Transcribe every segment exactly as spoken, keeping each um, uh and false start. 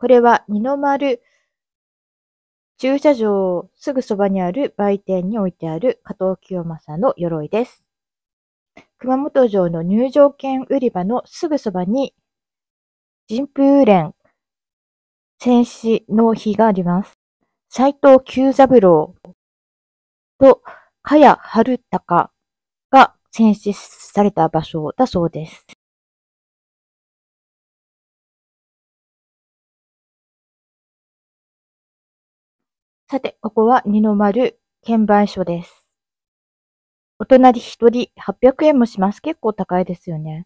これは二の丸駐車場すぐそばにある売店に置いてある加藤清正の鎧です。熊本城の入場券売り場のすぐそばに神風連戦士の碑があります。斎藤久三郎と茅春隆が戦死された場所だそうです。さて、ここは二の丸券売所です。お隣一人はっぴゃくえんもします。結構高いですよね。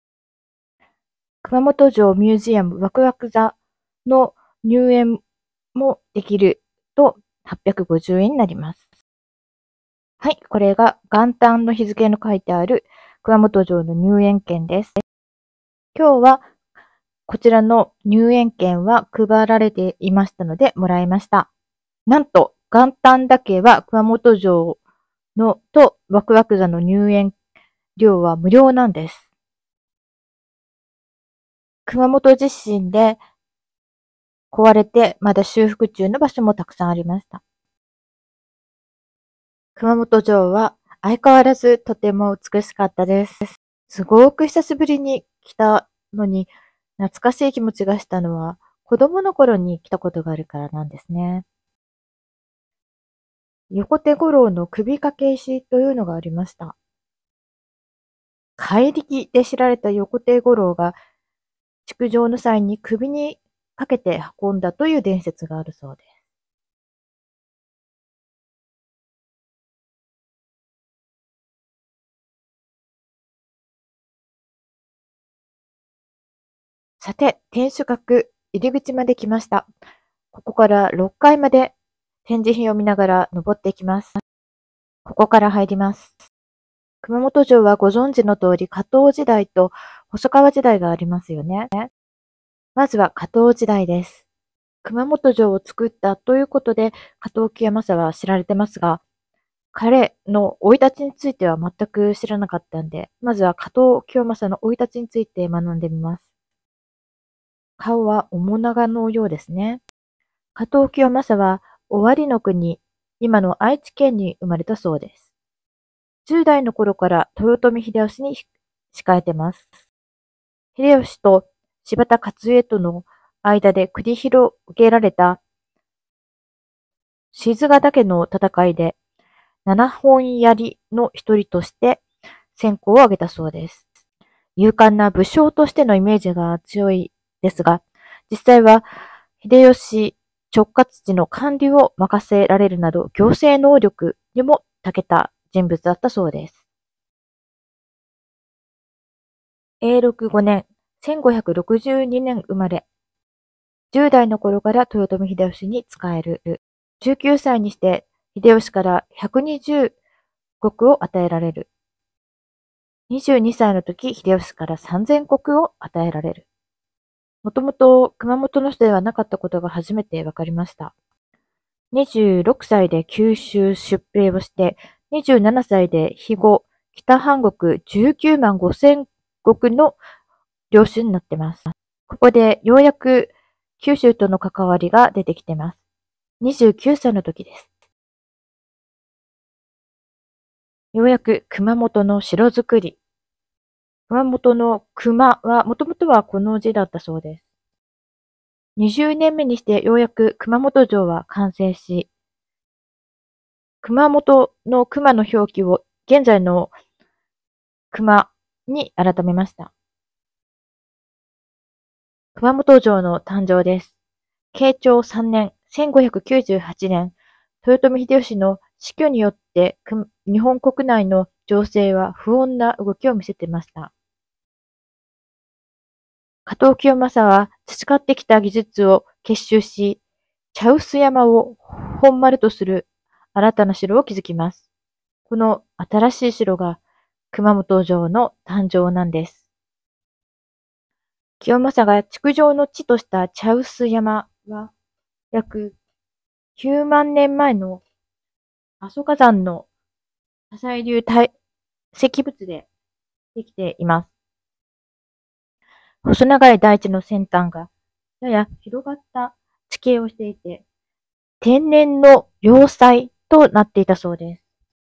熊本城ミュージアムワクワク座の入園もできるとはっぴゃくごじゅうえんになります。はい、これが元旦の日付の書いてある熊本城の入園券です。今日はこちらの入園券は配られていましたのでもらいました。なんと元旦だけは熊本城のとワクワク座の入園料は無料なんです。熊本地震で壊れてまだ修復中の場所もたくさんありました。熊本城は相変わらずとても美しかったです。すごく久しぶりに来たのに懐かしい気持ちがしたのは子供の頃に来たことがあるからなんですね。横手五郎の首掛け石というのがありました。怪力で知られた横手五郎が築城の際に首にかけて運んだという伝説があるそうです。さて、天守閣入り口まで来ました。ここからろっかいまで展示品を見ながら登っていきます。ここから入ります。熊本城はご存知の通り加藤時代と細川時代がありますよね。まずは加藤時代です。熊本城を作ったということで加藤清正は知られてますが、彼の生い立ちについては全く知らなかったんで、まずは加藤清正の生い立ちについて学んでみます。顔は面長のようですね。加藤清正は尾張の国、今の愛知県に生まれたそうです。じゅう代の頃から豊臣秀吉に仕えてます。秀吉と柴田勝家との間で繰り広げられた静ヶ岳の戦いで七本槍の一人として戦功を挙げたそうです。勇敢な武将としてのイメージが強いですが、実際は秀吉直轄地の管理を任せられるなど行政能力にも長けた人物だったそうです。えいろくごねん、せんごひゃくろくじゅうにねん生まれ、じゅう代の頃から豊臣秀吉に仕える。じゅうきゅうさいにして秀吉からひゃくにじゅうごくを与えられる。にじゅうにさいの時、秀吉からさんぜんこくを与えられる。もともと熊本の人ではなかったことが初めて分かりました。にじゅうろくさいで九州出兵をして、にじゅうななさいで肥後、北半国じゅうきゅうまんごせん石の領主になってます。ここでようやく九州との関わりが出てきてます。にじゅうきゅうさいの時です。ようやく熊本の城づくり。熊本の熊はもともとはこの字だったそうです。にじゅうねんめにしてようやく熊本城は完成し、熊本の熊の表記を現在の熊に改めました。熊本城の誕生です。慶長さんねん、せんごひゃくきゅうじゅうはちねん、豊臣秀吉の死去によって日本国内の情勢は不穏な動きを見せていました。加藤清正は培ってきた技術を結集し、茶臼山を本丸とする新たな城を築きます。この新しい城が熊本城の誕生なんです。清正が築城の地とした茶臼山は約きゅうまんねんまえの阿蘇火山の火砕流石物でできています。細長い大地の先端がやや広がった地形をしていて、天然の要塞となっていたそうです。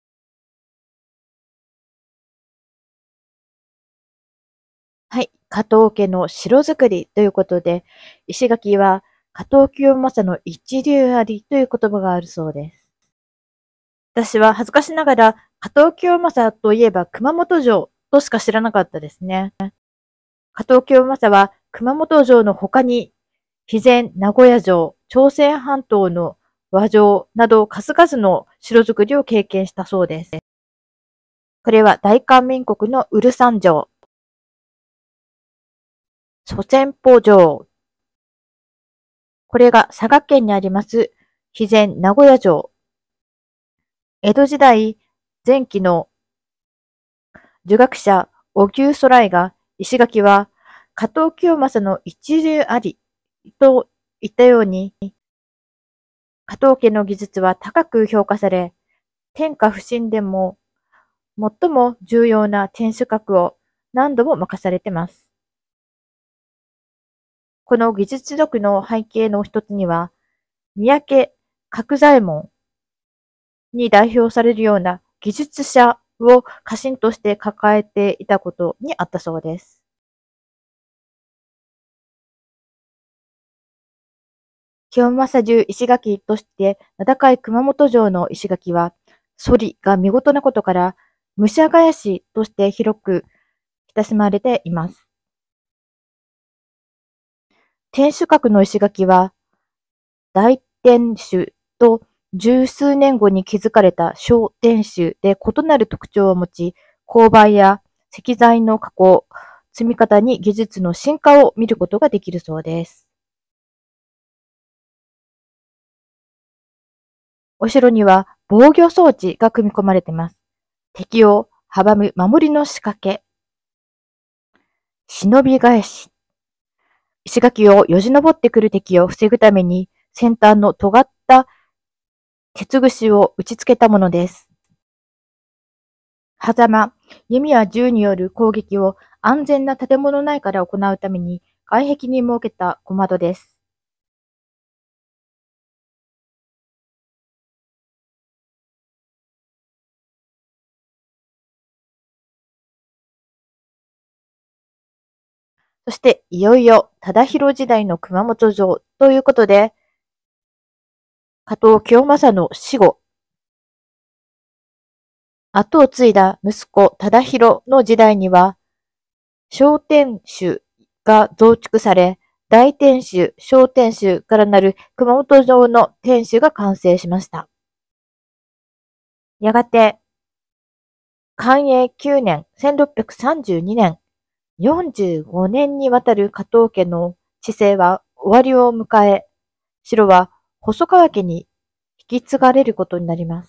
はい。加藤家の城造りということで、石垣は加藤清正の一流ありという言葉があるそうです。私は恥ずかしながら加藤清正といえば熊本城としか知らなかったですね。加藤清正は熊本城の他に、肥前名古屋城、朝鮮半島の和城など数々の城造りを経験したそうです。これは大韓民国のウルサン城、祖先浦城、これが佐賀県にあります肥前名古屋城。江戸時代前期の儒学者、荻生徂徠が石垣は加藤清正の一流ありと言ったように、加藤家の技術は高く評価され、天下不振でも最も重要な天守閣を何度も任されています。この技術力の背景の一つには、三宅角左衛門に代表されるような技術者を家臣として抱えていたことにあったそうです。清正流石垣として名高い熊本城の石垣は、反りが見事なことから、武者返しとして広く親しまれています。天守閣の石垣は、大天守と十数年後に築かれた小天守で異なる特徴を持ち、勾配や石材の加工、積み方に技術の進化を見ることができるそうです。お城には防御装置が組み込まれています。敵を阻む守りの仕掛け、忍び返し、石垣をよじ登ってくる敵を防ぐために先端の尖った鉄串を打ち付けたものです。狭間、弓や銃による攻撃を安全な建物内から行うために外壁に設けた小窓です。そして、いよいよ、忠広時代の熊本城ということで、加藤清正の死後、後を継いだ息子忠広の時代には、小天守が増築され、大天守、小天守からなる熊本城の天守が完成しました。やがて、寛永きゅうねん、せんろっぴゃくさんじゅうにねん、よんじゅうごねんにわたる加藤家の治世は終わりを迎え、城は細川家に引き継がれることになります。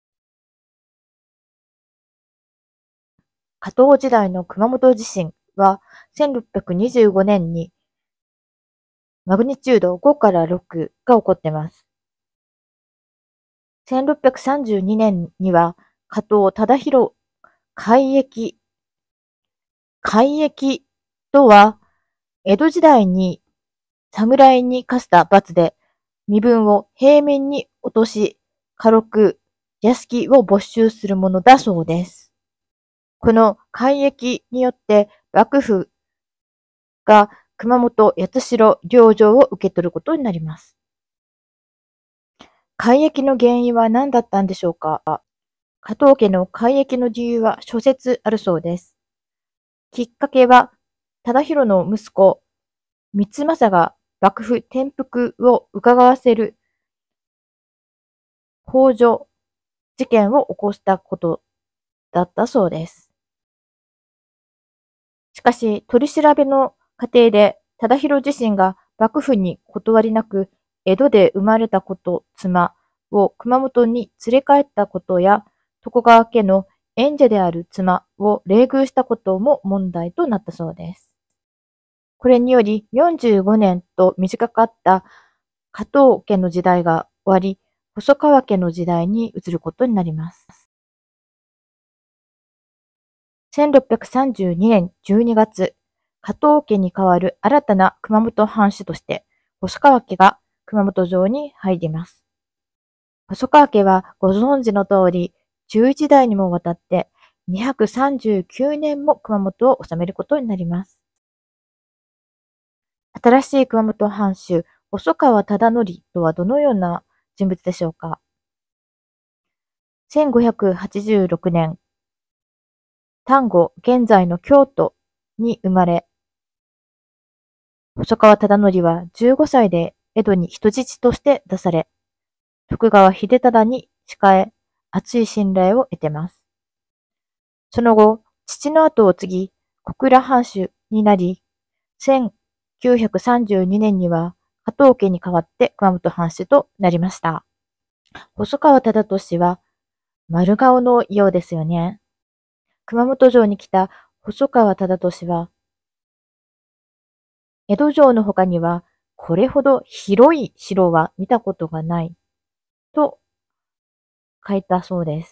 加藤時代の熊本地震はせんろっぴゃくにじゅうごねんにマグニチュードごからろくが起こっています。せんろっぴゃくさんじゅうにねんには加藤忠広改易。改易とは、江戸時代に侍に課した罰で身分を平民に落とし、家禄、屋敷を没収するものだそうです。この改易によって幕府が熊本八代領城を受け取ることになります。改易の原因は何だったんでしょうか。加藤家の改易の理由は諸説あるそうです。きっかけは、忠広の息子、三政が幕府転覆を伺わせる幇助事件を起こしたことだったそうです。しかし、取り調べの過程で、忠広自身が幕府に断りなく、江戸で生まれたこと、妻を熊本に連れ帰ったことや、徳川家の縁者である妻を冷遇したことも問題となったそうです。これによりよんじゅうごねんと短かった加藤家の時代が終わり、細川家の時代に移ることになります。せんろっぴゃくさんじゅうにねんじゅうにがつ、 加藤家に代わる新たな熊本藩主として、細川家が熊本城に入ります。細川家はご存知の通り、じゅういちだいにもわたってにひゃくさんじゅうきゅうねんも熊本を治めることになります。新しい熊本藩主、細川忠則とはどのような人物でしょうか。せんごひゃくはちじゅうろくねん、丹後、現在の京都に生まれ、細川忠則はじゅうごさいで江戸に人質として出され、徳川秀忠に仕え、厚い信頼を得ています。その後、父の後を継ぎ、小倉藩主になり、せんきゅうひゃくさんじゅうにねんには加藤家に代わって熊本藩主となりました。細川忠俊は丸顔のようですよね。熊本城に来た細川忠俊は、江戸城の他にはこれほど広い城は見たことがないと書いたそうです。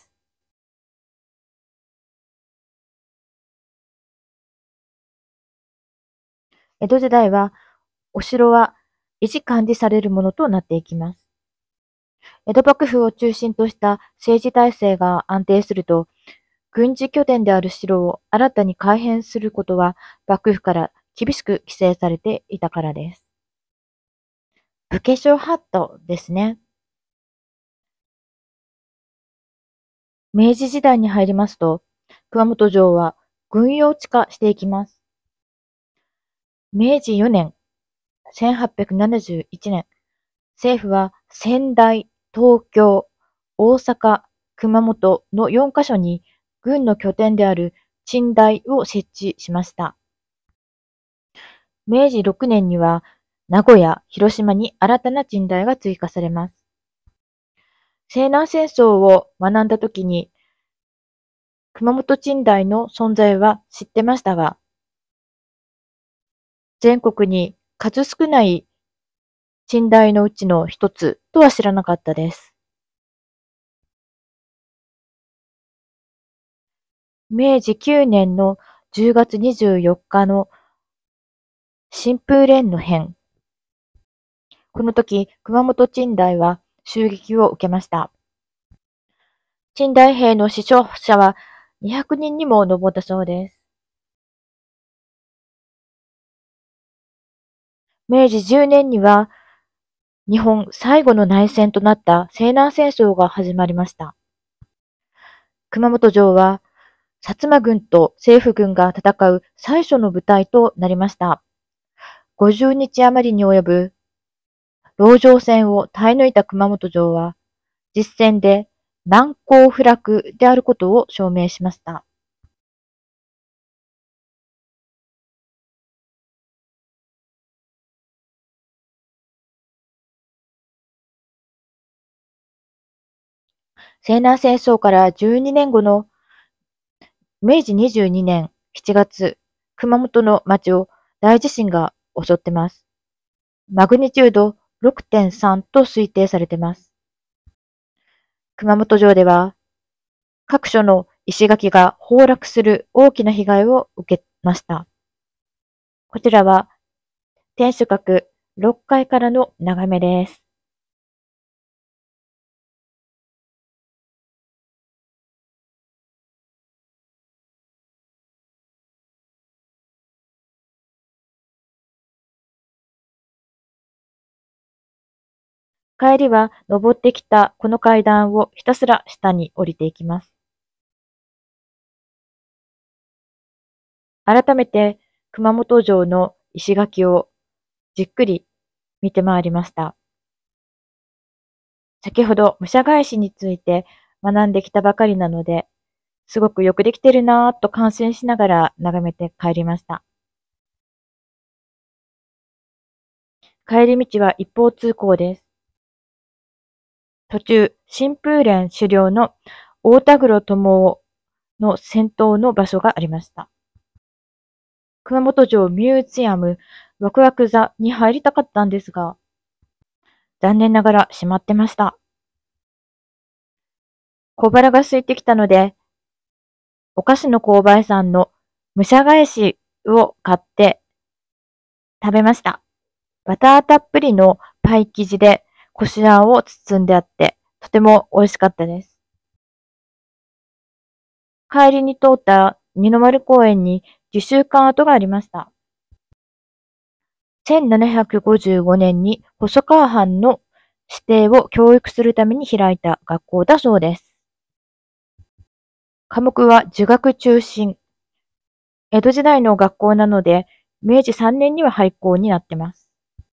江戸時代はお城は維持管理されるものとなっていきます。江戸幕府を中心とした政治体制が安定すると、軍事拠点である城を新たに改変することは幕府から厳しく規制されていたからです。武家諸法度ですね。明治時代に入りますと、熊本城は軍用地化していきます。明治よねん、せんはっぴゃくななじゅういちねん、政府は仙台、東京、大阪、熊本のよんカ所に軍の拠点である鎮台を設置しました。明治ろくねんには名古屋、広島に新たな鎮台が追加されます。西南戦争を学んだときに熊本鎮台の存在は知ってましたが、全国に数少ない鎮台のうちの一つとは知らなかったです。明治きゅうねんのじゅうがつにじゅうよっかの新風連の変。この時、熊本鎮台は襲撃を受けました。鎮台兵の死傷者はにひゃくにんにも上ったそうです。明治じゅうねんには日本最後の内戦となった西南戦争が始まりました。熊本城は薩摩軍と政府軍が戦う最初の舞台となりました。ごじゅうにち余りに及ぶ籠城戦を耐え抜いた熊本城は、実戦で難攻不落であることを証明しました。西南戦争からじゅうにねんごのめいじにじゅうにねんしちがつ、熊本の町を大地震が襲ってます。マグニチュード ろくてんさん と推定されています。熊本城では各所の石垣が崩落する大きな被害を受けました。こちらは天守閣ろっかいからの眺めです。帰りは登ってきたこの階段をひたすら下に降りていきます。改めて熊本城の石垣をじっくり見て回りました。先ほど武者返しについて学んできたばかりなので、すごくよくできてるなぁと感心しながら眺めて帰りました。帰り道は一方通行です。途中、新風連狩猟の大田黒友夫の戦闘の場所がありました。熊本城ミュージアムワクワク座に入りたかったんですが、残念ながら閉まってました。小腹が空いてきたので、お菓子の購買さんの武者返しを買って食べました。バターたっぷりのパイ生地でこしあんを包んであって、とても美味しかったです。帰りに通った二の丸公園に受習館跡がありました。せんななひゃくごじゅうごねんに細川藩の指定を教育するために開いた学校だそうです。科目は儒学中心。江戸時代の学校なので、めいじさんねんには廃校になってます。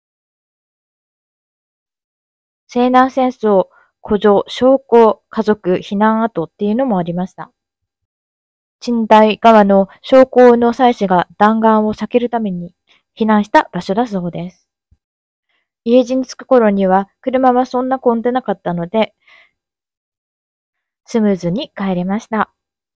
西南戦争、古城、将校、家族、避難跡っていうのもありました。陳代側の将校の妻子が弾丸を避けるために避難した場所だそうです。家路に着く頃には車はそんな混んでなかったので、スムーズに帰れました。